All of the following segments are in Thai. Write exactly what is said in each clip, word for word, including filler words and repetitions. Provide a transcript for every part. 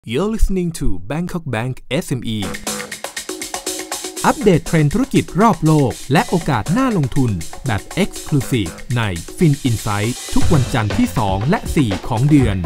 You're listening to Bangkok Bank เอส เอ็ม อี อัปเดตเทรนด์ธุรกิจรอบโลกและโอกาสน่าลงทุนแบบ Exclusive ใน Fin Insight ทุกวันจันทร์ที่ สอง และ สี่ ของเดือน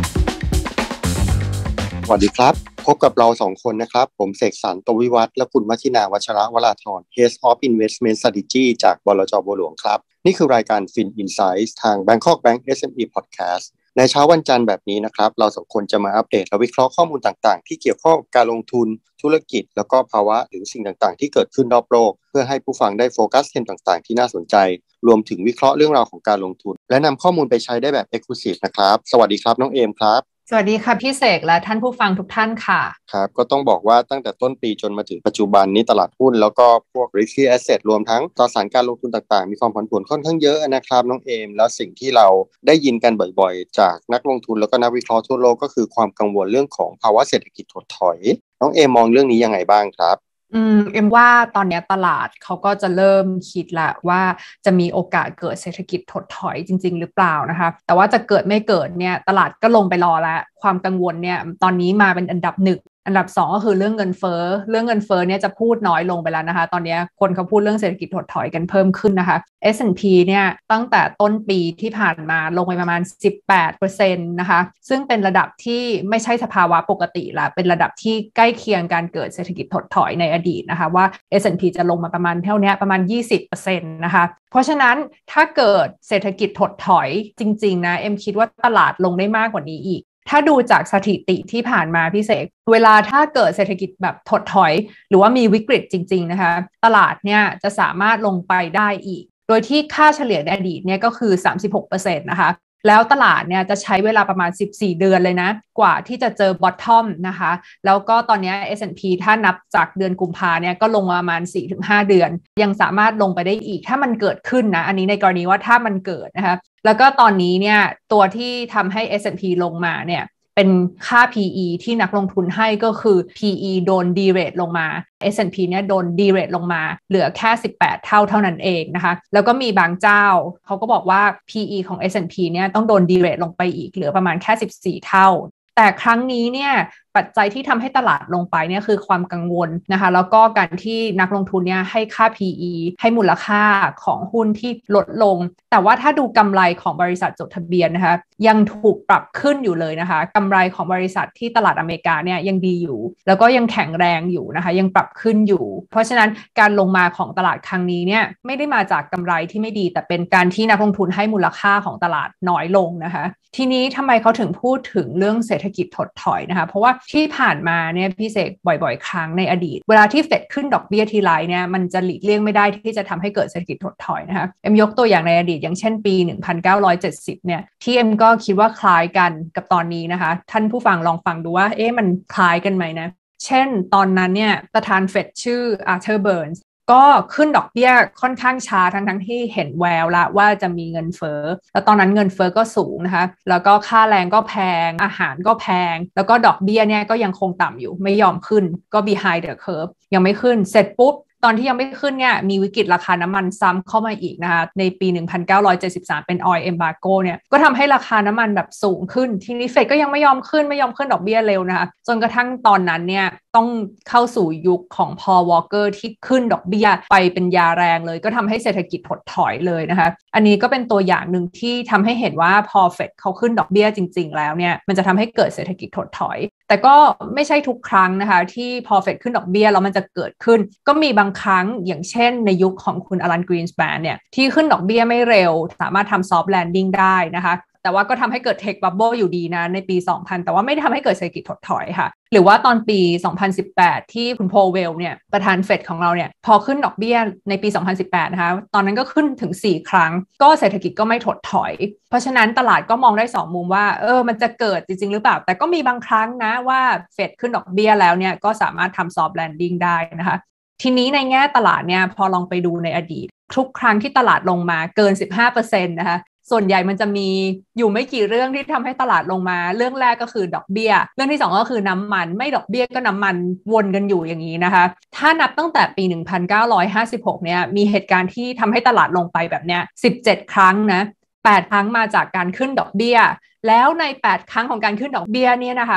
สวัสดีครับพบกับเราสองคนนะครับผมเสกสรร ตวิวัฒน์และคุณมัทินาวัชระวราธร Head of Investment Strategy จากบลจ.บัวหลวงครับนี่คือรายการ Fin Insights ทาง Bangkok Bank เอส เอ็ม อี Podcast ในเช้าวันจันทร์แบบนี้นะครับเราสองคนจะมาอัปเดตและวิเคราะห์ข้อมูลต่างๆที่เกี่ยวข้องกับการลงทุนธุรกิจแล้วก็ภาวะหรือสิ่งต่างๆที่เกิดขึ้นรอบโลกเพื่อให้ผู้ฟังได้โฟกัสเทรนด์ต่างๆที่น่าสนใจรวมถึงวิเคราะห์เรื่องราวของการลงทุนและนำข้อมูลไปใช้ได้แบบ Exclusive นะครับสวัสดีครับน้องเอมครับสวัสดีค่ะพี่เสกและท่านผู้ฟังทุกท่านค่ะครับก็ต้องบอกว่าตั้งแต่ต้นปีจนมาถึงปัจจุบันนี้ตลาดหุ้นแล้วก็พวก risky asset รวมทั้งตราสารการลงทุนต่างๆมีความผันผวนค่อนข้างเยอะนะครับน้องเอมแล้วสิ่งที่เราได้ยินกันบ่อยๆจากนักลงทุนแล้วก็นักวิเคราะห์ทั่วโลกก็คือความกังวลเรื่องของภาวะเศรษฐกิจถดถอยน้องเอมมองเรื่องนี้ยังไงบ้างครับอืมเอ็มว่าตอนนี้ตลาดเขาก็จะเริ่มคิดละว่าจะมีโอกาสเกิดเศรษฐกิจถดถอยจริงๆหรือเปล่านะคะแต่ว่าจะเกิดไม่เกิดเนี่ยตลาดก็ลงไปรอแล้วความกังวลเนี่ยตอนนี้มาเป็นอันดับหนึ่งอันดับสองก็คือเรื่องเงินเฟ้อเรื่องเงินเฟ้อเนี่ยจะพูดน้อยลงไปแล้วนะคะตอนนี้คนเขาพูดเรื่องเศรษฐกิจถดถอยกันเพิ่มขึ้นนะคะ เอส แอนด์ พี เนี่ยตั้งแต่ต้นปีที่ผ่านมาลงไปประมาณ สิบแปดเปอร์เซ็นต์ นะคะซึ่งเป็นระดับที่ไม่ใช่สภาวะปกติละเป็นระดับที่ใกล้เคียงการเกิดเศรษฐกิจถดถอยในอดีตนะคะว่า เอส แอนด์ พี จะลงมาประมาณเท่านี้ประมาณ ยี่สิบเปอร์เซ็นต์ นะคะเพราะฉะนั้นถ้าเกิดเศรษฐกิจถดถอยจริงๆนะเอ็มคิดว่าตลาดลงได้มากกว่านี้อีกถ้าดูจากสถิติที่ผ่านมาพี่เสกเวลาถ้าเกิดเศรษฐกิจแบบถดถอยหรือว่ามีวิกฤตจริงๆนะคะตลาดเนี่ยจะสามารถลงไปได้อีกโดยที่ค่าเฉลี่ยในอดีตเนี่ยก็คือ สามสิบหกเปอร์เซ็นต์ นะคะแล้วตลาดเนี่ยจะใช้เวลาประมาณสิบสี่เดือนเลยนะกว่าที่จะเจอบอททอมนะคะแล้วก็ตอนนี้ เอส แอนด์ พี ถ้านับจากเดือนกุมภาเนี่ยก็ลงมาประมาณ สี่ถึงห้า เดือนยังสามารถลงไปได้อีกถ้ามันเกิดขึ้นนะอันนี้ในกรณีว่าถ้ามันเกิดนะคะแล้วก็ตอนนี้เนี่ยตัวที่ทำให้ เอส แอนด์ พี ลงมาเนี่ยเป็นค่า พี อี ที่นักลงทุนให้ก็คือ พี อี โดน derate ลงมา เอส แอนด์ พี เนี่ยโดน derate ลงมาเหลือแค่สิบแปดเท่าเท่านั้นเองนะคะแล้วก็มีบางเจ้าเขาก็บอกว่า พี อี ของ เอส แอนด์ พี เนี่ยต้องโดน derate ลงไปอีกเหลือประมาณแค่สิบสี่เท่าแต่ครั้งนี้เนี่ยปัจจัยที่ทำให้ตลาดลงไปเนี่ยคือความกังวลนะคะแล้วก็การที่นักลงทุนเนี่ยให้ค่า พี อี ให้มูลค่าของหุ้นที่ลดลงแต่ว่าถ้าดูกำไรของบริษัทจดทะเบียนนะคะยังถูกปรับขึ้นอยู่เลยนะคะกำไรของบริษัทที่ตลาดอเมริกาเนี่ยยังดีอยู่แล้วก็ยังแข็งแรงอยู่นะคะยังปรับขึ้นอยู่เพราะฉะนั้นการลงมาของตลาดครั้งนี้เนี่ยไม่ได้มาจากกำไรที่ไม่ดีแต่เป็นการที่นักลงทุนให้มูลค่าของตลาดน้อยลงนะคะทีนี้ทำไมเขาถึงพูดถึงเรื่องเศรษฐกิจถดถอยนะคะเพราะว่าที่ผ่านมาเนี่ยพี่เสกบ่อยๆครั้งในอดีตเวลาที่เฟดขึ้นดอกเบี้ยทีไรเนี่ยมันจะหลีกเลี่ยงไม่ได้ที่จะทำให้เกิดเศรษฐกิจถดถอยนะคะเอ็มยกตัวอย่างในอดีตอย่างเช่นปีหนึ่งพันเก้าร้อยเจ็ดสิบเนี่ยที่เอ็มก็คิดว่าคล้ายกันกับตอนนี้นะคะท่านผู้ฟังลองฟังดูว่าเอ๊ะมันคล้ายกันไหมนะเช่นตอนนั้นเนี่ยประธานเฟดชื่ออาร์เธอร์เบิร์นส์ก็ขึ้นดอกเบี้ยค่อนข้างช้าทั้งทั้งที่เห็นแววละว่าจะมีเงินเฟ้อแล้วตอนนั้นเงินเฟ้อก็สูงนะคะแล้วก็ค่าแรงก็แพงอาหารก็แพงแล้วก็ดอกเบี้ยเนี่ยก็ยังคงต่ำอยู่ไม่ยอมขึ้นก็ behind the curve ยังไม่ขึ้นเสร็จปุ๊บตอนที่ยังไม่ขึ้นเนี่ยมีวิกฤตราคาน้ำมันซ้ำเข้ามาอีกนะคะในปีหนึ่งพันเก้าร้อยเจ็ดสิบสามเป็น oil embargo เนี่ยก็ทำให้ราคาน้ำมันแบบสูงขึ้นทีนี้เฟดก็ยังไม่ยอมขึ้นไม่ยอมขึ้นดอกเบี้ยเร็วนะคะจนกระทั่งตอนนั้นเนี่ยต้องเข้าสู่ยุคของพอล วอลเกอร์ที่ขึ้นดอกเบี้ยไปเป็นยาแรงเลยก็ทำให้เศรษฐกิจถดถอยเลยนะคะอันนี้ก็เป็นตัวอย่างหนึ่งที่ทำให้เห็นว่าพอเฟดเขาขึ้นดอกเบี้ยจริงๆแล้วเนี่ยมันจะทำให้เกิดเศรษฐกิจถดถอยแต่ก็ไม่ใช่ทุกครั้งนะคะที่พอเฟดขึ้นดอกเบี้ยแล้วมันจะเกิดขึ้นก็มีบางครั้งอย่างเช่นในยุคของคุณอลันกรีนสแปนเนี่ยที่ขึ้นดอกเบี้ยไม่เร็วสามารถทำซอฟต์แลนดิ้งได้นะคะแต่ว่าก็ทำให้เกิดเทคบับเบิลอยู่ดีนะในปีสองพันแต่ว่าไม่ได้ทำให้เกิดเศรษฐกิจถดถอยค่ะหรือว่าตอนปีสองพันสิบแปดที่คุณโพเวลเนี่ยประธานเฟดของเราเนี่ยพอขึ้นดอกเบี้ยในปีสองพันสิบแปดนะคะตอนนั้นก็ขึ้นถึงสี่ครั้งก็เศรษฐกิจก็ไม่ถดถอยเพราะฉะนั้นตลาดก็มองได้สองมุมว่าเออมันจะเกิดจริงๆหรือเปล่าแต่ก็มีบางครั้งนะว่าเฟดขึ้นดอกเบี้ยแล้วเนี่ยก็สามารถทำซอฟต์แลนดิ้งได้นะคะทีนี้ในแง่ตลาดเนี่ยพอลองไปดูในอดีตทุกครั้งที่ตลาดลงมาเกิน สิบห้าเปอร์เซ็นต์ นะคะส่วนใหญ่มันจะมีอยู่ไม่กี่เรื่องที่ทำให้ตลาดลงมาเรื่องแรกก็คือดอกเบี้ยเรื่องที่สองก็คือน้ำมันไม่ดอกเบี้ยก็น้ำมันวนกันอยู่อย่างนี้นะคะถ้านับตั้งแต่ปีหนึ่งพันเก้าร้อยห้าสิบหกเนี่ยมีเหตุการณ์ที่ทำให้ตลาดลงไปแบบเนี้ยสิบเจ็ดครั้งนะแปดครั้งมาจากการขึ้นดอกเบี้ยแล้วในแปดครั้งของการขึ้นดอกเบี้ยเนี่ยนะคะ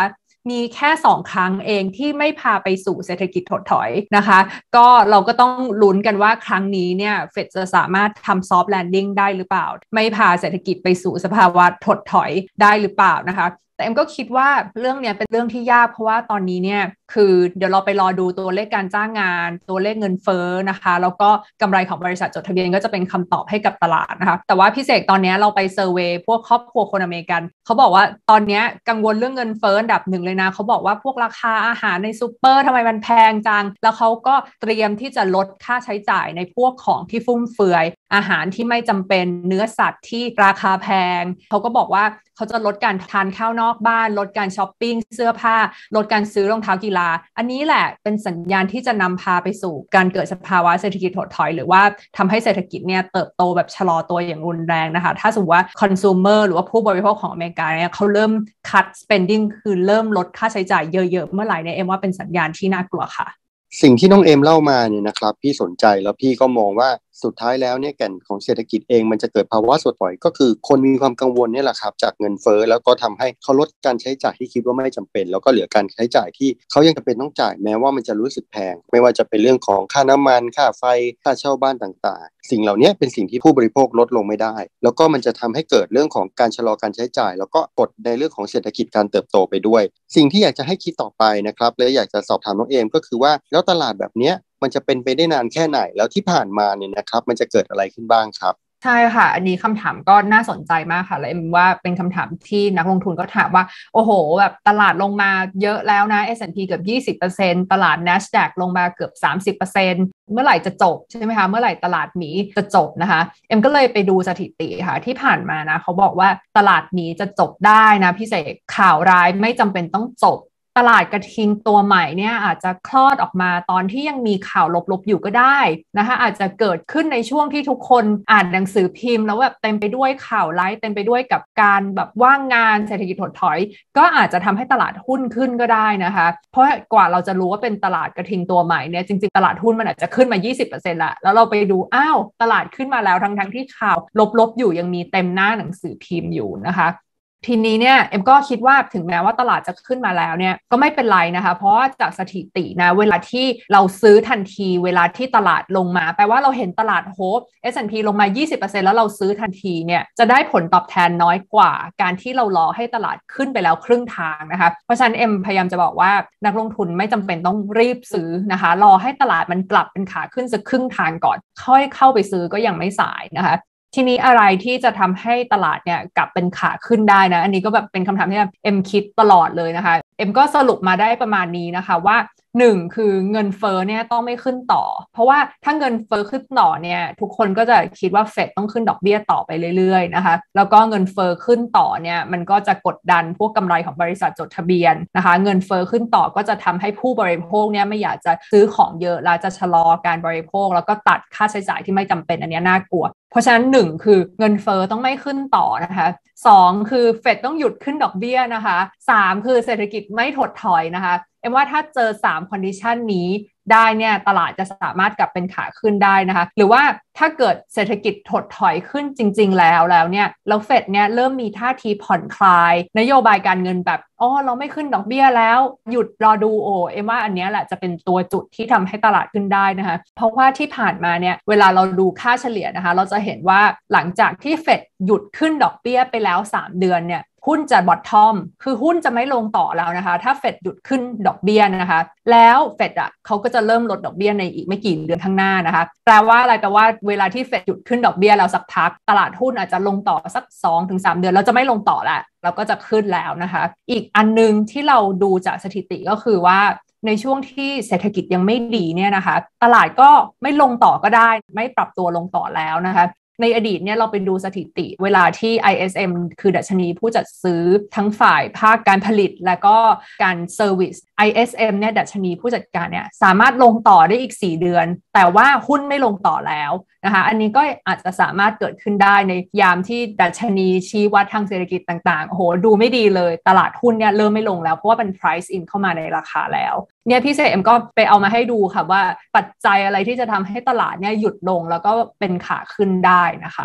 มีแค่สองครั้งเองที่ไม่พาไปสู่เศรษฐกิจถดถอยนะคะก็เราก็ต้องลุ้นกันว่าครั้งนี้เนี่ยเฟดจะสามารถทำซอฟต์แลนดิ้งได้หรือเปล่าไม่พาเศรษฐกิจไปสู่สภาวะถดถอยได้หรือเปล่านะคะแต่เอ็มก็คิดว่าเรื่องเนี้ยเป็นเรื่องที่ยากเพราะว่าตอนนี้เนี่ยคือเดี๋ยวเราไปรอดูตัวเลขการจ้างงานตัวเลขเงินเฟ้อนะคะแล้วก็กำไรของบริษัทจดทะเบียนก็จะเป็นคำตอบให้กับตลาดนะคะแต่ว่าพี่เสกตอนนี้เราไปเซอร์เวย์พวกครอบครัวคนอเมริกันเขาบอกว่าตอนนี้กังวลเรื่องเงินเฟ้ออันดับหนึ่งเลยนะเขาบอกว่าพวกราคาอาหารในซูเปอร์ทำไมมันแพงจังแล้วเขาก็เตรียมที่จะลดค่าใช้จ่ายในพวกของที่ฟุ่มเฟือยอาหารที่ไม่จำเป็นเนื้อสัตว์ที่ราคาแพงเขาก็บอกว่าเขาจะลดการทานข้าวนอกบ้านลดการช้อปปิ้งเสื้อผ้าลดการซื้อรองเท้ากีฬาอันนี้แหละเป็นสัญญาณที่จะนำพาไปสู่การเกิดสภาวะเศรษฐกิจถดถอยหรือว่าทำให้เศรษฐกิจเนี่ยเติบโตแบบชะลอตัวอย่างรุนแรงนะคะถ้าสมมติว่า consumer หรือว่าผู้บริโภคของอเมริกาเนี่ยเขาเริ่ม cut spending คือเริ่มลดค่าใช้จ่ายเยอะๆเมื่อไหร่เนี่ยเอ็มว่าเป็นสัญญาณที่น่ากลัวค่ะสิ่งที่น้องเอ็มเล่ามาเนี่ยนะครับพี่สนใจแล้วพี่ก็มองว่าสุดท้ายแล้วเนี่ยแก่นของเศรษฐกิจเองมันจะเกิดภาวะถดถอยก็คือคนมีความกังวลเนี่ยแหละครับจากเงินเฟ้อแล้วก็ทำให้เขาลดการใช้จ่ายที่คิดว่าไม่จำเป็นแล้วก็เหลือการใช้จ่ายที่เขายังจำเป็นต้องจ่ายแม้ว่ามันจะรู้สึกแพงไม่ว่าจะเป็นเรื่องของค่าน้ำมันค่าไฟค่าเช่าบ้านต่างๆสิ่งเหล่านี้เป็นสิ่งที่ผู้บริโภคลดลงไม่ได้แล้วก็มันจะทำให้เกิดเรื่องของการชะลอการใช้จ่ายแล้วก็กดในเรื่องของเศรษฐกิจการเติบโตไปด้วยสิ่งที่อยากจะให้คิดต่อไปนะครับและอยากจะสอบถามน้องเอมก็คือว่าแล้วตลาดแบบนี้มันจะเป็นไปได้นานแค่ไหนแล้วที่ผ่านมาเนี่ยนะครับมันจะเกิดอะไรขึ้นบ้างครับใช่ค่ะอันนี้คำถามก็น่าสนใจมากค่ะและเอ็มว่าเป็นคำถามที่นักลงทุนก็ถามว่าโอ้โหแบบตลาดลงมาเยอะแล้วนะ เอส แอนด์ พี เกือบ ยี่สิบเปอร์เซ็นต์ ตลาด NASDAQ ลงมาเกือบ สามสิบเปอร์เซ็นต์ เมื่อไหร่จะจบใช่ไหมคะเมื่อไหร่ตลาดหมีจะจบนะคะเอ็มก็เลยไปดูสถิติค่ะที่ผ่านมานะเขาบอกว่าตลาดหมีจะจบได้นะพี่เสกข่าวร้ายไม่จำเป็นต้องจบตลาดกระทิงตัวใหม่เนี่ยอาจจะคลอดออกมาตอนที่ยังมีข่าวลบๆอยู่ก็ได้นะคะอาจจะเกิดขึ้นในช่วงที่ทุกคนอ่านหนังสือพิมพ์แล้วแบบเต็มไปด้วยข่าวร้ายเต็มไปด้วยกับการแบบว่างงานเศรษฐกิจถดถอยก็อาจจะทำให้ตลาดหุ้นขึ้นก็ได้นะคะเพราะกว่าเราจะรู้ว่าเป็นตลาดกระทิงตัวใหม่เนี่ยจริงๆตลาดหุ้นมันอาจจะขึ้นมา ยี่สิบเปอร์เซ็นต์ ละแล้วเราไปดูอ้าวตลาดขึ้นมาแล้วทั้งๆที่ข่าวลบๆอยู่ยังมีเต็มหน้าหนังสือพิมพ์อยู่นะคะทีนี้เนี่ยเอ็มก็คิดว่าถึงแม้ว่าตลาดจะขึ้นมาแล้วเนี่ยก็ไม่เป็นไรนะคะเพราะว่าจากสถิตินะเวลาที่เราซื้อทันทีเวลาที่ตลาดลงมาแปลว่าเราเห็นตลาดโฮป เอส แอนด์ พี ลงมา ยี่สิบเปอร์เซ็นต์ แล้วเราซื้อทันทีเนี่ยจะได้ผลตอบแทนน้อยกว่าการที่เรารอให้ตลาดขึ้นไปแล้วครึ่งทางนะคะเพราะฉะนั้นเอ็มพยายามจะบอกว่านักลงทุนไม่จำเป็นต้องรีบซื้อนะคะรอให้ตลาดมันกลับเป็นขาขึ้นสักครึ่งทางก่อนค่อยเข้าไปซื้อก็ยังไม่สายนะคะทีนี้อะไรที่จะทำให้ตลาดเนี่ยกลับเป็นขาขึ้นได้นะอันนี้ก็แบบเป็นคำถามที่เอ็มคิดตลอดเลยนะคะเอ็มก็สรุปมาได้ประมาณนี้นะคะว่าหนึ่งคือเงินเฟ้อเนี่ยต้องไม่ขึ้นต่อเพราะว่าถ้าเงินเฟ้อขึ้นต่อเนี่ยทุกคนก็จะคิดว่าเฟดต้องขึ้นดอกเบี้ยต่อไปเรื่อยๆนะคะแล้วก็เงินเฟ้อขึ้นต่อเนี่ยมันก็จะกดดันพวกกำไรของบริษัทจดทะเบียนนะคะเงินเฟ้อขึ้นต่อก็จะทำให้ผู้บริโภคเนี่ยไม่อยากจะซื้อของเยอะแล้วจะชะลอการบริโภคแล้วก็ตัดค่าใช้จ่ายที่ไม่จำเป็นอันนี้น่ากลัวเพราะฉะนั้นหนึ่งคือเงินเฟ้อต้องไม่ขึ้นต่อนะคะสองคือเฟดต้องหยุดขึ้นดอกเบี้ยนะคะสามคือเศรษฐกิจไม่ถดถอยนะคะเอ็มว่าถ้าเจอสาม condition นี้ได้เนี่ยตลาดจะสามารถกลับเป็นขาขึ้นได้นะคะหรือว่าถ้าเกิดเศรษฐกิจถดถอยขึ้นจริงๆแล้วแล้วเนี่ยแล้วเฟดเนี่ยเริ่มมีท่าทีผ่อนคลายนโยบายการเงินแบบอ๋อเราไม่ขึ้นดอกเบี้ยแล้วหยุดรอดูโอเอ็มว่าอันนี้แหละจะเป็นตัวจุดที่ทำให้ตลาดขึ้นได้นะคะเพราะว่าที่ผ่านมาเนี่ยเวลาเราดูค่าเฉลี่ยนะคะเราจะเห็นว่าหลังจากที่เฟดหยุดขึ้นดอกเบี้ยไปแล้วสามเดือนเนี่ยหุ้นจะบอททอมคือหุ้นจะไม่ลงต่อแล้วนะคะถ้าเฟดหยุดขึ้นดอกเบี้ยนะคะแล้วเฟดอ่ะเขาก็จะเริ่มลดดอกเบี้ยในอีกไม่กี่เดือนข้างหน้านะคะแปลว่าอะไรแปลว่าเวลาที่เฟดหยุดขึ้นดอกเบี้ยแล้วสักพักตลาดหุ้นอาจจะลงต่อสัก สองถึงสาม เดือนแล้วจะไม่ลงต่อแล้วเราก็จะขึ้นแล้วนะคะอีกอันนึงที่เราดูจากสถิติก็คือว่าในช่วงที่เศรษฐกิจยังไม่ดีเนี่ยนะคะตลาดก็ไม่ลงต่อก็ได้ไม่ปรับตัวลงต่อแล้วนะคะในอดีตเนี่ยเราไปดูสถิติเวลาที่ ไอ เอส เอ็ม คือดัชนีผู้จัดซื้อทั้งฝ่ายภาคการผลิตและก็การเซอร์วิส ไอ เอส เอ็ม เนี่ยดัชนีผู้จัดการเนี่ยสามารถลงต่อได้อีกสี่เดือนแต่ว่าหุ้นไม่ลงต่อแล้วนะคะอันนี้ก็อาจจะสามารถเกิดขึ้นได้ในยามที่ดัชนีชี้วัดทางเศรษฐกิจต่างๆโอ้โหดูไม่ดีเลยตลาดหุ้นเนี่ยเริ่มไม่ลงแล้วเพราะว่าเป็น price in เข้ามาในราคาแล้วเนี่ยพี่เซเอ็มก็ไปเอามาให้ดูค่ะว่าปัจจัยอะไรที่จะทำให้ตลาดเนี่ยหยุดลงแล้วก็เป็นขาขึ้นได้นะคะ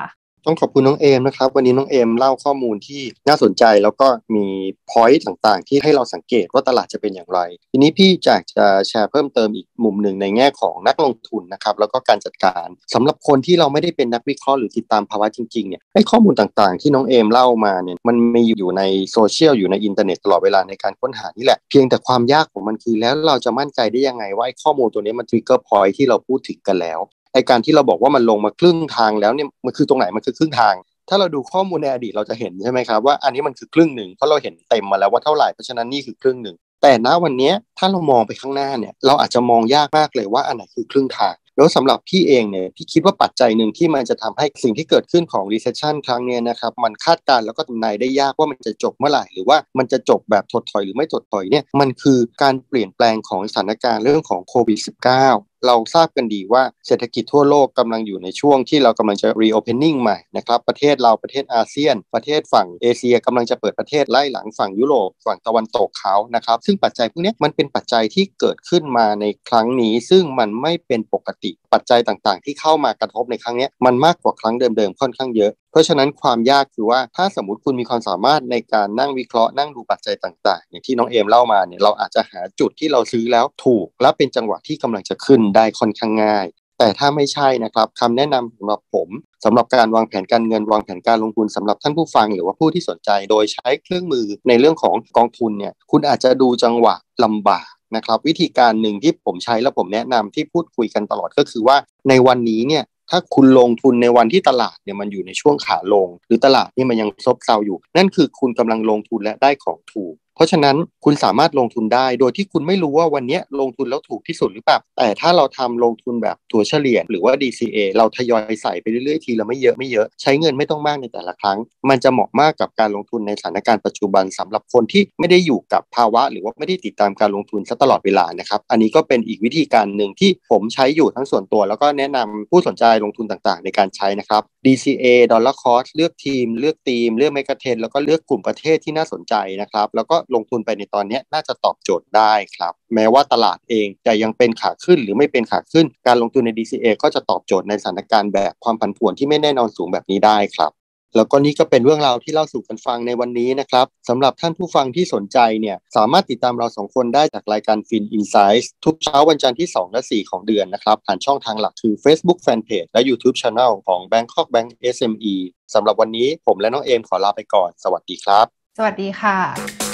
ต้องขอบคุณน้องเอมนะครับวันนี้น้องเอมเล่าข้อมูลที่น่าสนใจแล้วก็มี point ต่างๆที่ให้เราสังเกตว่าตลาดจะเป็นอย่างไรทีนี้พี่อยากจะแชร์เพิ่มเติมอีกมุมหนึ่งในแง่ของนักลงทุนนะครับแล้วก็การจัดการสำหรับคนที่เราไม่ได้เป็นนักวิเคราะห์หรือติดตามภาวะจริงๆเนี่ยไอ้ข้อมูลต่างๆที่น้องเอมเล่ามาเนี่ยมันมีอยู่ในโซเชียลอยู่ในอินเทอร์เน็ตตลอดเวลาในการค้นหานี่แหละเพียงแต่ความยากของมันคือแล้วเราจะมั่นใจได้ยังไงว่าไอ้ข้อมูลตัวนี้มัน trigger point ที่เราพูดถึงกันแล้วไอ้การที่เราบอกว่ามันลงมาครึ่งทางแล้วเนี่ยมันคือตรงไหนมันคือครึ่งทางถ้าเราดูข้อมูลในอดีตเราจะเห็นใช่ไหมครับว่าอันนี้มันคือครึ่งหนึ่งเพราะเราเห็นเต็มมาแล้วว่าเท่าไหร่เพราะฉะนั้นนี่คือครึ่งหนึ่งแต่ณวันนี้ถ้าเรามองไปข้างหน้าเนี่ยเราอาจจะมองยากมากเลยว่าอันไหนคือครึ่งทางแล้วสำหรับพี่เองเนี่ยพี่คิดว่าปัจจัยหนึ่งที่มันจะทำให้สิ่งที่เกิดขึ้นของ recession ครั้งนี้นะครับมันคาดการณ์แล้วก็ทำนายได้ยากว่ามันจะจบเมื่อไหร่หรือว่ามันจะจบแบบถดถอยหรือไม่ถดถอยเนี่ยมันคือการเปลี่ยนแปลงของสถานการณ์เรื่องของโควิด สิบเก้า เราทราบกันดีว่าเศรษฐกิจทั่วโลกกำลังอยู่ในช่วงที่เรากำลังจะ reopening ใหม่นะครับประเทศเราประเทศอาเซียนประเทศฝั่งเอเชียกำลังจะเปิดประเทศไล่หลังฝั่งยุโรปฝั่งตะวันตกเขานะครับซึ่งปัจจัยพวกนี้มันเป็นปัจจัยที่เกิดขึ้นมาในครั้งนี้ซึ่งมันไม่เป็นปกติปัจจัยต่างๆที่เข้ามากระทบในครั้งนี้มันมากกว่าครั้งเดิมๆค่อนข้างเยอะเพราะฉะนั้นความยากคือว่าถ้าสมมุติคุณมีความสามารถในการนั่งวิเคราะห์นั่งดูปัจจัยต่างๆอย่างที่น้องเอมเล่ามาเนี่ยเราอาจจะหาจุดที่เราซื้อแล้วถูกและเป็นจังหวะที่กำลังจะขึ้นได้ค่อนข้างง่ายแต่ถ้าไม่ใช่นะครับคำแนะนำสำหรับผมสำหรับการวางแผนการเงินวางแผนการลงทุนสำหรับท่านผู้ฟังหรือว่าผู้ที่สนใจโดยใช้เครื่องมือในเรื่องของกองทุนเนี่ยคุณอาจจะดูจังหวะลำบากนะครับวิธีการหนึ่งที่ผมใช้และผมแนะนำที่พูดคุยกันตลอดก็คือว่าในวันนี้เนี่ยถ้าคุณลงทุนในวันที่ตลาดเนี่ยมันอยู่ในช่วงขาลงหรือตลาดนี่มันยังซบเซาอยู่นั่นคือคุณกำลังลงทุนและได้ของถูกเพราะฉะนั้นคุณสามารถลงทุนได้โดยที่คุณไม่รู้ว่าวันนี้ลงทุนแล้วถูกที่สุดหรือเปล่าแต่ถ้าเราทำลงทุนแบบถัวเฉลี่ยหรือว่า ดี ซี เอ เราทยอยใส่ไปเรื่อยๆทีละไม่เยอะไม่เยอะใช้เงินไม่ต้องมากในแต่ละครั้งมันจะเหมาะมากกับการลงทุนในสถานการณ์ปัจจุบันสำหรับคนที่ไม่ได้อยู่กับภาวะหรือว่าไม่ได้ติดตามการลงทุนซะตลอดเวลานะครับอันนี้ก็เป็นอีกวิธีการหนึ่งที่ผมใช้อยู่ทั้งส่วนตัวแล้วก็แนะนำผู้สนใจลงทุนต่างๆในการใช้นะครับ ดี ซี เอ Dollar Cost เลือกทีมเลือกทีมเลือกเมกะเทรนด์แล้วก็เลือกกลุ่มประเทศที่น่าสนใจนะครับแล้วก็ลงทุนไปในตอนนี้น่าจะตอบโจทย์ได้ครับแม้ว่าตลาดเองจะยังเป็นขาขึ้นหรือไม่เป็นขาขึ้นการลงทุนใน ดี ซี เอ ก็จะตอบโจทย์ในสถานการณ์แบบความผันผวนที่ไม่แน่นอนสูงแบบนี้ได้ครับแล้วก็นี่ก็เป็นเรื่องราวที่เล่าสู่กันฟังในวันนี้นะครับสำหรับท่านผู้ฟังที่สนใจเนี่ยสามารถติดตามเราสองคนได้จากรายการ Fin Insights ทุกเช้าวันจันทร์ที่สองและสี่ของเดือนนะครับผ่านช่องทางหลักคือ Facebook Fanpage และ YouTube Channel ของ Bangkok Bank เอส เอ็ม อี สำหรับวันนี้ผมและน้องเอมขอลาไปก่อนสวัสดีครับสวัสดีค่ะ